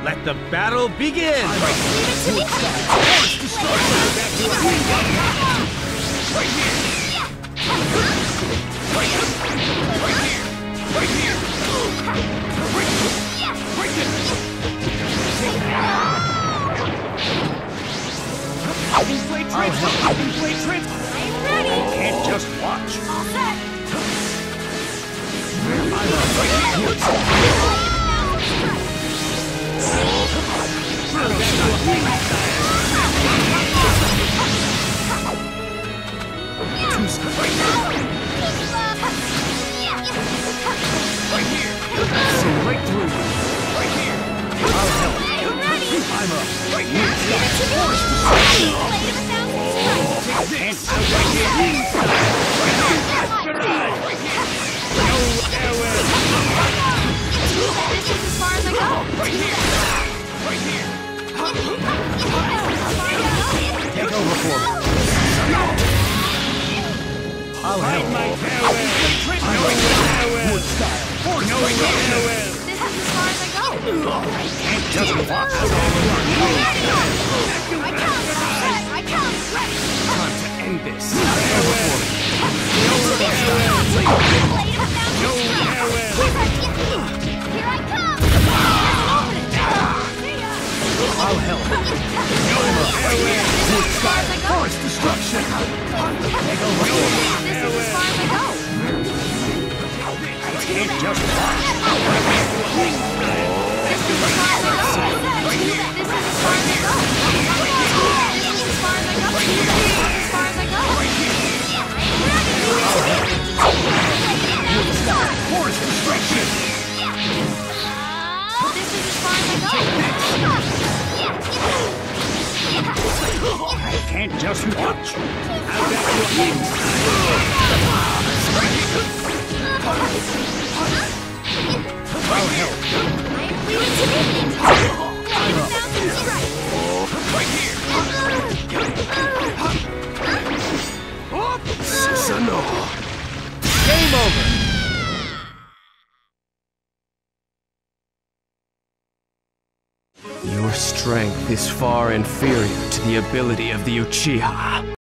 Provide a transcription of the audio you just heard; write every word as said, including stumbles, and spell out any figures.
Let the battle begin! Leave it to me! Force destruction! Right here! Right here! Right here! Right here! Right here! Right here! Inflate transfer! Inflate transfer! I'm ready! Can't just watch! All set! Right here! See right through you! Right here! I'll help! I'm ready! I'm up! Right here! Leave it to me! Blade of a thousand strikes! Take this! Right here! Right here! Right here! No error! This is as far as I go! Right here! Right here! Take over for me! I'll help! My power! No error! Wood style! Force no error! This is as far as I go! Can't just watch! I come! Set! I come! Ready! Time to end this! Take over for me! No Blade of a thousand No strikes! error! Here I come! Open it! See ya! I'll help! No error! Wood style! Force destruction! Take over for me! This is as far as I go! Can't just watch! This is as far as I go! This is as far as I go! This is as far as I go! This is as far as I go! Wood style! Force destruction! This is as far as I go! I can't just watch! I'll get you I'll help! Leave it to me! Blade of a thousand strikes! Right here! Susanoo! Game over! Your strength is far inferior to the ability of the Uchiha.